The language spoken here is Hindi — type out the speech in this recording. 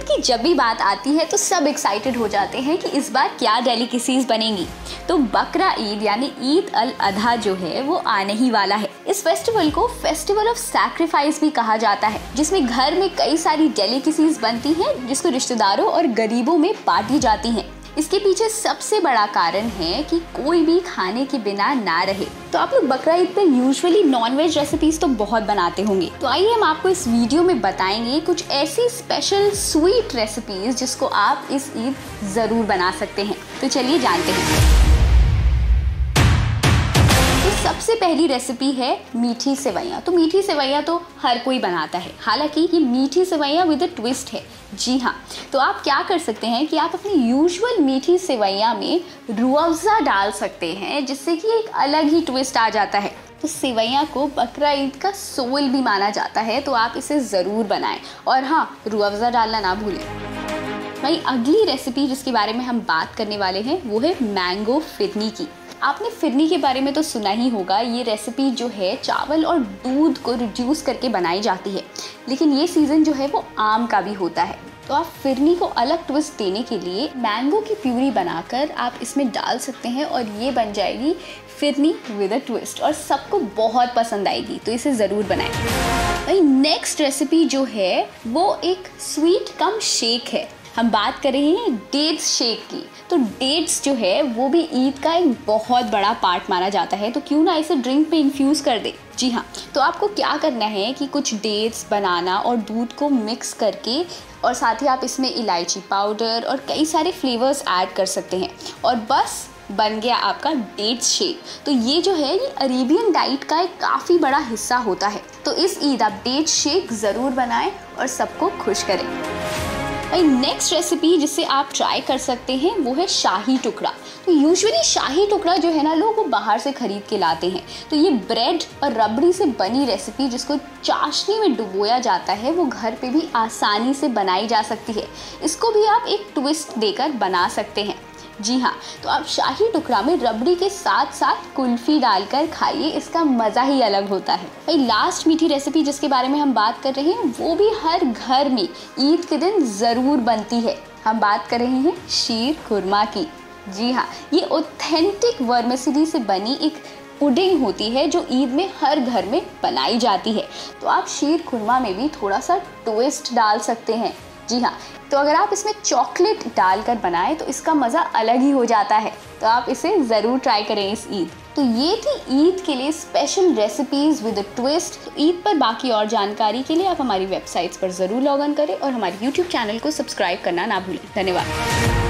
क्योंकि जब भी बात आती है तो सब एक्साइटेड हो जाते हैं कि इस बार क्या डेलिकेसीज बनेंगी। तो बकरा ईद यानी ईद अल अधा जो है वो आने ही वाला है। इस फेस्टिवल को फेस्टिवल ऑफ सैक्रिफाइस भी कहा जाता है, जिसमें घर में कई सारी डेलिकेसीज बनती हैं जिसको रिश्तेदारों और गरीबों में बांटी जाती हैं। इसके पीछे सबसे बड़ा कारण है कि कोई भी खाने के बिना ना रहे। तो आप लोग बकरा ईद पे यूजुअली नॉनवेज रेसिपीज तो बहुत बनाते होंगे, तो आइए हम आपको इस वीडियो में बताएंगे कुछ ऐसी स्पेशल स्वीट रेसिपीज जिसको आप इस ईद जरूर बना सकते हैं। तो चलिए जानते हैं। सबसे पहली रेसिपी है मीठी सेवइयाँ। तो मीठी सेवइयाँ तो हर कोई बनाता है, हालांकि ये मीठी सेवइयाँ विद अ ट्विस्ट है। जी हाँ, तो आप क्या कर सकते हैं कि आप अपनी यूजुअल मीठी सेवइयाँ में रूह अफ़ज़ा डाल सकते हैं, जिससे कि एक अलग ही ट्विस्ट आ जाता है। तो सेवइयाँ को बकरा ईद का सोल भी माना जाता है, तो आप इसे ज़रूर बनाएं और हाँ, रूह अफ़ज़ा डालना ना भूलें। वहीं अगली रेसिपी जिसके बारे में हम बात करने वाले हैं वो है मैंगो फिरनी की। आपने फिरनी के बारे में तो सुना ही होगा। ये रेसिपी जो है चावल और दूध को रिड्यूस करके बनाई जाती है, लेकिन ये सीज़न जो है वो आम का भी होता है। तो आप फिरनी को अलग ट्विस्ट देने के लिए मैंगो की प्यूरी बनाकर आप इसमें डाल सकते हैं और ये बन जाएगी फिरनी विद अ ट्विस्ट और सबको बहुत पसंद आएगी। तो इसे ज़रूर बनाएं। भाई नेक्स्ट रेसिपी जो है वो एक स्वीट कम शेक है। हम बात कर रहे हैं डेट्स शेक की। तो डेट्स जो है वो भी ईद का एक बहुत बड़ा पार्ट माना जाता है, तो क्यों ना इसे ड्रिंक में इन्फ्यूज़ कर दे। जी हाँ, तो आपको क्या करना है कि कुछ डेट्स, बनाना और दूध को मिक्स करके और साथ ही आप इसमें इलायची पाउडर और कई सारे फ्लेवर्स ऐड कर सकते हैं और बस बन गया आपका डेट्स शेक। तो ये जो है ये अरेबियन डाइट का एक काफ़ी बड़ा हिस्सा होता है। तो इस ईद आप डेट्स शेक ज़रूर बनाएं और सबको खुश करें। नेक्स्ट रेसिपी जिसे आप ट्राई कर सकते हैं वो है शाही टुकड़ा। तो यूजुअली शाही टुकड़ा जो है ना, लोग वो बाहर से खरीद के लाते हैं। तो ये ब्रेड और रबड़ी से बनी रेसिपी जिसको चाशनी में डुबोया जाता है वो घर पे भी आसानी से बनाई जा सकती है। इसको भी आप एक ट्विस्ट देकर बना सकते हैं। जी हाँ, तो आप शाही टुकड़ा में रबड़ी के साथ साथ कुल्फ़ी डालकर खाइए, इसका मज़ा ही अलग होता है। भाई लास्ट मीठी रेसिपी जिसके बारे में हम बात कर रहे हैं वो भी हर घर में ईद के दिन ज़रूर बनती है। हम बात कर रहे हैं शीर खुरमा की। जी हाँ, ये ऑथेंटिक वर्मिसेली से बनी एक पुडिंग होती है जो ईद में हर घर में बनाई जाती है। तो आप शीर खुरमा में भी थोड़ा सा ट्विस्ट डाल सकते हैं। जी हाँ, तो अगर आप इसमें चॉकलेट डालकर बनाएं तो इसका मज़ा अलग ही हो जाता है। तो आप इसे ज़रूर ट्राई करें इस ईद। तो ये थी ईद के लिए special recipes with a twist. तो ईद पर बाकी और जानकारी के लिए आप हमारी वेबसाइट्स पर ज़रूर लॉग इन करें और हमारे YouTube चैनल को सब्सक्राइब करना ना भूलें। धन्यवाद।